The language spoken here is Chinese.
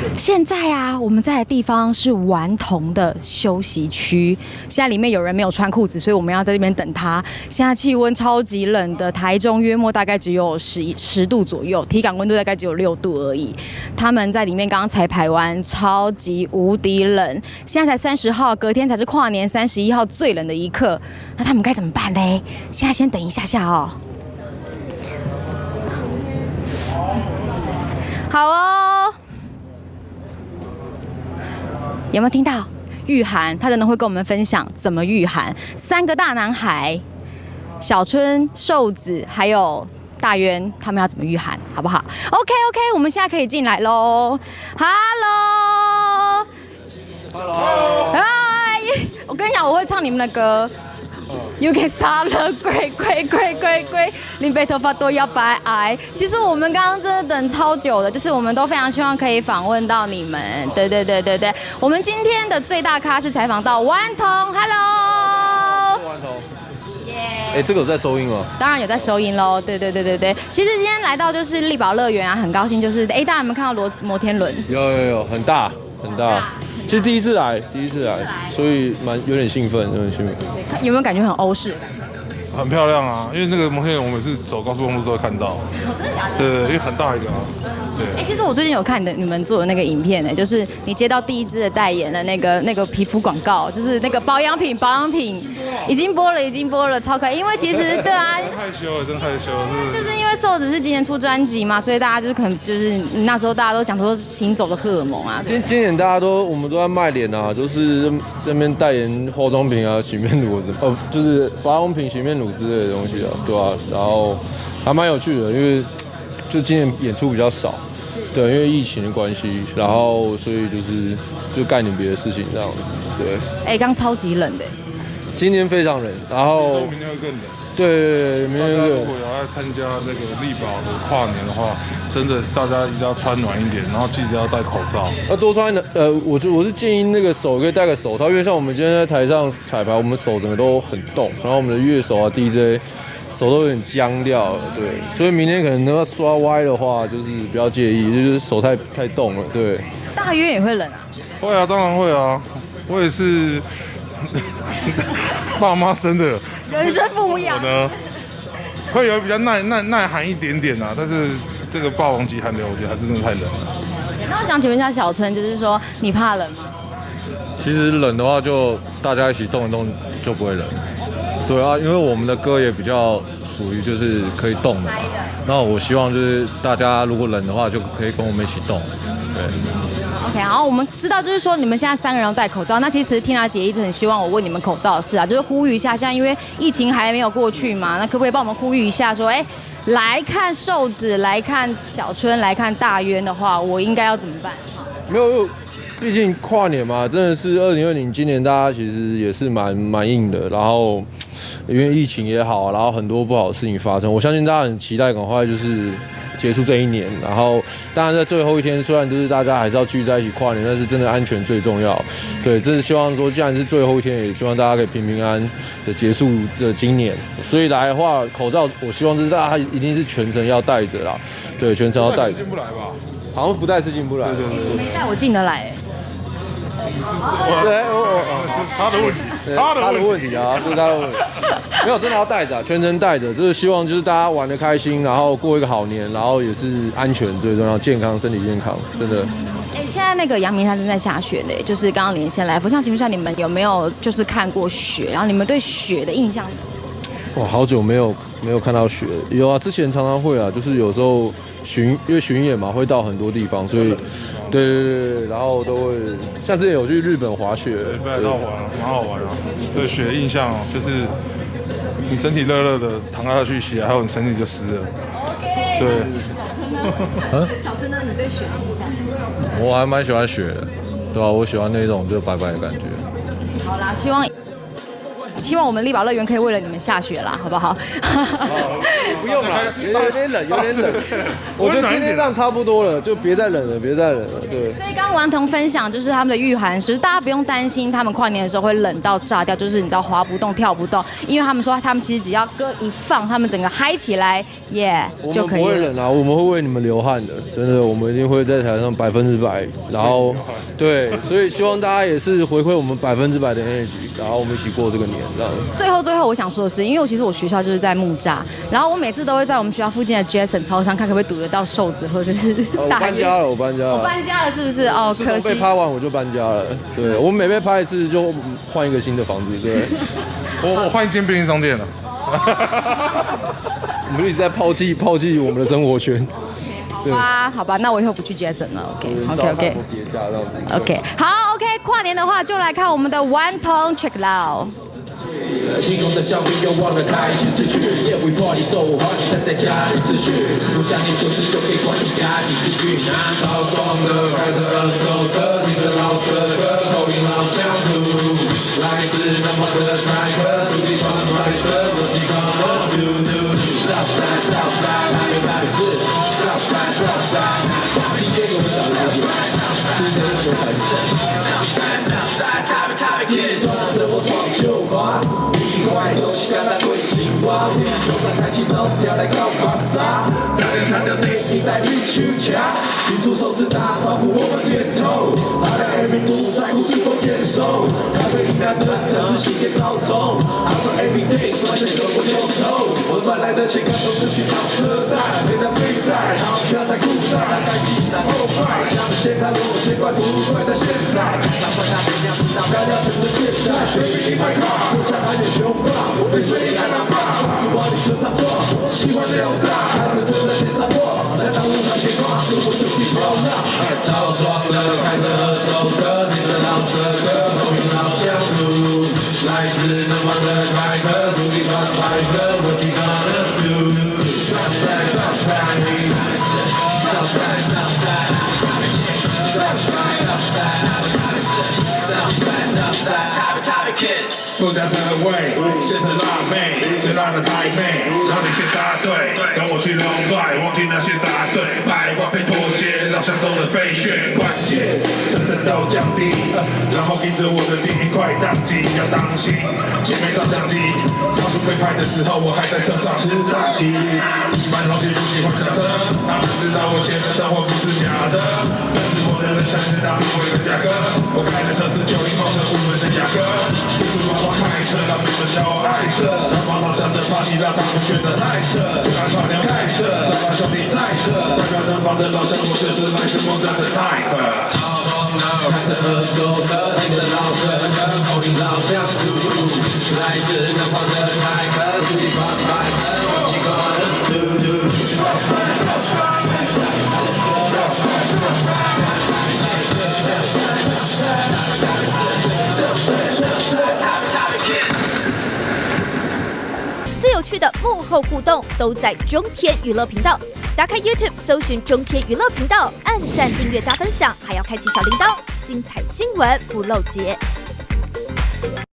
现在啊，我们在的地方是顽童的休息区。现在里面有人没有穿裤子，所以我们要在这边等他。现在气温超级冷的，台中约莫大概只有10度左右，体感温度大概只有6度而已。他们在里面刚刚才排完，超级无敌冷。现在才30号，隔天才是跨年31号最冷的一刻。那他们该怎么办嘞？现在先等一下下哦。好哦。有没有听到御寒？他真的会跟我们分享怎么御寒。3个大男孩，小春、瘦子还有大渊，他们要怎么御寒，好不好 ？OK， 我们现在可以进来喽。Hello， 嗨，我跟你讲，我会唱你们的歌。You can start the great， 林北头发都要白矮。其实我们刚刚真的等超久的，就是我们都非常希望可以访问到你们。对，我们今天的最大咖是采访到顽童 ，Hello。 顽童。这个有在收音吗？ 当然有在收音喽。对。其实今天来到就是力宝乐园啊，很高兴，就是大家有没有看到摩天轮？ 有，很大。其实第一次来，所以有点兴奋。 有没有感觉很欧式？ 很漂亮啊，因为那个摩天轮我每次走高速公路都会看到。对，因为很大一个啊。对。 其实我最近有看你们做的那个影片呢，就是你接到第一支的代言的那个皮肤广告，就是那个保养品，已经播了，超可爱。因为其实对啊， 真害羞。 就是因为瘦子是今年出专辑嘛，所以大家就是可能就是那时候大家都讲说行走的荷尔蒙啊。 今年我们都在卖脸啊，就是这边代言化妆品啊、洗面乳就是保养品、洗面乳之类的东西啊，对啊，然后还蛮有趣的，因为就今年演出比较少。对，因为疫情的关系，然后所以就干点别的事情这样子。对。 刚超级冷的。 今天非常冷，然后明天会更冷。 对，明天更冷。如果要参加那个力宝的跨年的话，真的大家一定要穿暖一点，然后记得要戴口罩。 要多穿我是建议那个手可以戴个手套，因为像我们今天在台上彩排，我们手整个都很冻，然后我们的乐手啊 DJ。手都有点僵掉了，对，所以明天可能要刷歪的话，就是不要介意，就是手太冻了，对。 大约也会冷啊？ 会啊，当然会啊，我也是爸妈生的， 人生父母养。 我呢，会有比较耐寒一点点啊，但是这个霸王级寒流，我觉得还是真的太冷了。 那我想请问一下小春，就是说你怕冷吗？ 其实冷的话，就大家一起动一动就不会冷。对啊，因为我们的歌也比较属于就是可以动的嘛。那我希望就是大家如果冷的话，就可以跟我们一起动。对。 OK， 好，我们知道就是说你们现在3个人都戴口罩，那其实缇娜姐一直很希望我问你们口罩的事啊，就是呼吁一下，现在因为疫情还没有过去嘛，那可不可以帮我们呼吁一下说，来看瘦子，来看小春，来看大渊的话，我应该要怎么办？ 没有。毕竟跨年嘛，真的是2020，今年大家其实也是蛮硬的，然后因为疫情也好，然后很多不好的事情发生，我相信大家很期待赶快就是结束这一年，然后当然在最后一天，虽然就是大家还是要聚在一起跨年，但是真的安全最重要。对，这是希望说，既然是最后一天，也希望大家可以平平安安的结束这今年。所以来的话，口罩我希望就是大家一定是全程要戴着啦，对，全程要戴着。 进不来吧？ 好像不戴是进不来。对。 没戴我进得来。 对， 他的问题， 他的问题啊，这是他的问题。没有，真的要带着，全程带着，就是希望就是大家玩得开心，然后过一个好年，然后也是安全最重要，健康，身体健康，真的。 现在那个阳明山正在下雪呢，就是刚刚连线来，我想请问一下你们有没有就是看过雪，然后你们对雪的印象是什么？ 哇，好久没有看到雪，有啊，之前常常会啊，就是有时候因为巡演嘛，会到很多地方，所以。对，然后都会像之前有去日本滑雪， 北海道滑，蛮好玩啊。对雪的印象就是你身体热热的躺下去洗，还有你身体就湿了。对。 小春呢？你对雪的印象？ 我还蛮喜欢雪的，对吧？我喜欢那种就白白的感觉。 好啦，希望希望我们力宝乐园可以为了你们下雪啦，好不好？ 不用了，有点冷，有点冷。我觉得今天这样差不多了，就别再冷了，别再冷了。对。 所以刚刚顽童分享就是他们的御寒师，大家不用担心他们跨年的时候会冷到炸掉，就是你知道滑不动、跳不动，因为他们说他们其实只要歌一放，他们整个嗨起来，就可以了。 我们不会冷啊，我们会为你们流汗的，真的，我们一定会在台上100%，然后对，所以希望大家也是回馈我们100%的 energy， 然后我们一起过这个年，这样。 最后我想说的是，因为其实我学校就是在木栅，然后我每次都会在我们学校附近的 Jason 超商看可不可以堵得到瘦子或者是大爷。 我搬家了， 是不是？哦，可惜。 被拍完我就搬家了。对，我每被拍一次就换一个新的房子。对， 我换一间便利商店了。 我们一直在抛弃我们的生活圈。 好吧，那我以后不去 Jason 了。OK。OK， 好 ，OK， 跨年的话就来看我们的顽童 Check It Out。 心中的笑面又忘了开始持续，We party so hard， 你站在家里持续，不想念旧事就可以管你家几次去拿超爽的，开着二手车，听着老车歌，口音老乡土，来自南方的台客，手机穿白色，我几个Southside Southside， 台北市 Southside Southside，DJ 给我们找来宾，今天我才是 Southside Southside， 台北 Kid， 自己装的我闯就滑。坏东西跟他对心话，手上开启走，要来搞巴萨。大家看到电影在绿球墙，举出手指打招呼，我们点头。大家 every 不在乎是否眼熟，咖啡饮料的真是心也照中。他说 every day 说这个我就走，我赚来的钱更多是去找车贷，别再背债，好不要再哭债，大概一来后拜，想先看我先怪不会在现在，难怪他怎样知道大家全是变态 ，baby 你快看，我想还有熊。我被水里看到爸，只往你车上坐，喜欢溜达，开车在街上过，在道路上斜撞，如果就去跑那，超爽的，开着二手车，听着老车歌，口音老乡土，来自南方的台客，手里穿白色，我几个人 do， Southside Southside， Southside Southside， Southside Southside Kids。富家社会，现成辣妹，最辣的台妹，让你先插队，跟我去龙拽，忘记那些杂碎，百万配拖鞋，老乡中的飞旋，关键声声都降低，然后盯着我的第一块当机，要当心，前面照相机，超速被拍的时候，我还在车上吃炸鸡，满同学不喜欢下车，他们知道我写的生活不是假的，但是我的人才知道我的价格，我开的车是90后的5门的雅阁，叔叔爸爸开车，让你们叫我爱车，让帮老乡的 party 让他们觉得太扯，就让跨年开车，找到兄弟在这，代表南方的老乡，我就是来自莫扎的泰克。超爽的，开着二手车，听着老车歌，口音老乡土，来自南方的泰克，手机穿白色，我几个人嘟嘟。 最有趣的幕后互动都在中天娱乐频道。打开 YouTube 搜寻中天娱乐频道，按赞、订阅、加分享，还要开启小铃铛，精彩新闻不漏节。